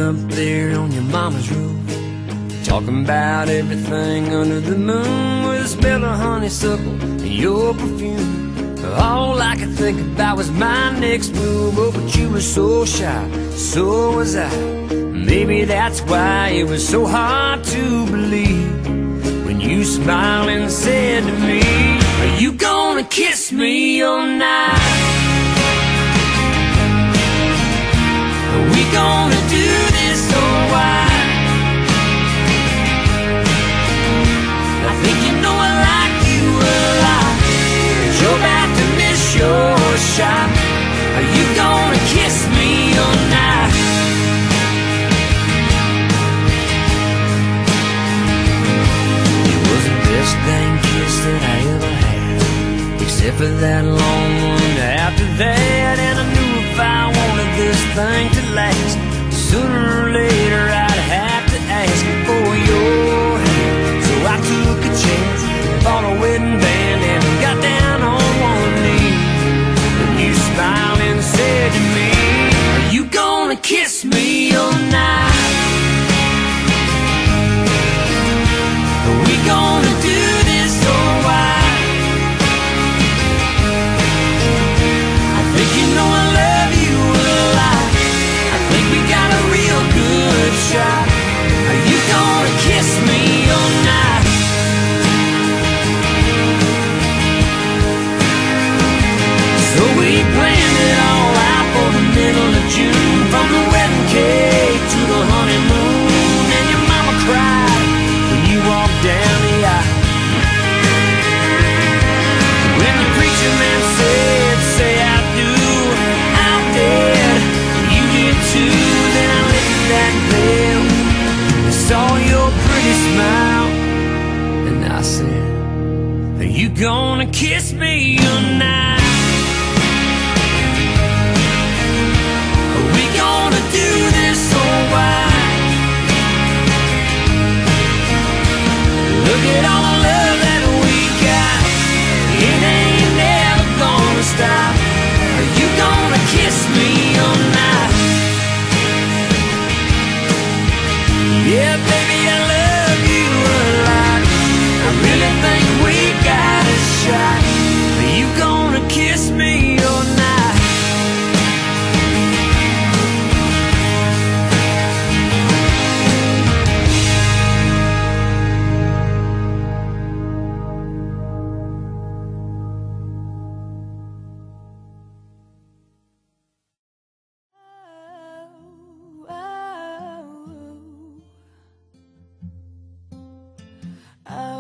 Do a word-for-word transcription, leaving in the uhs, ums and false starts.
up there on your mama's roof, talking about everything under the moon, with the smell of honeysuckle and your perfume. All I could think about was my next move. Oh, but you were so shy, so was I. Maybe that's why it was so hard to believe when you smiled and said to me, are you gonna kiss me all night? Are we gonna do this or why? I think you know I like you a lot, but you're about to miss your shot. Are you gonna kiss me all night? It was the best dang kiss that I ever had, except for that long one after that. And I knew if I wanted this thing to last, sooner or later I'd have to ask for your hand. So I took a chance, bought a wedding band, and got down on one knee. And you smiled and said to me, are you gonna kiss me all night? Are we gonna do this or why? I think you know I love you a lot. I think we got a real good shot. Are you gonna kiss me all night? So we planned it all out for the middle of June, from the wedding cake to the honeymoon. And your mama cried when you walked down the aisle. When the preacher man said, say I do, I did, you did too. Then I lifted that veil and saw your pretty smile, and I said, are you gonna kiss me all night? Are we gonna do this or why? Look at all the love that we got, it ain't never gonna stop. Are you gonna kiss me all night? Yeah, baby, I love you a lot. I really think we got a shot. Are you gonna kiss me all night? Oh,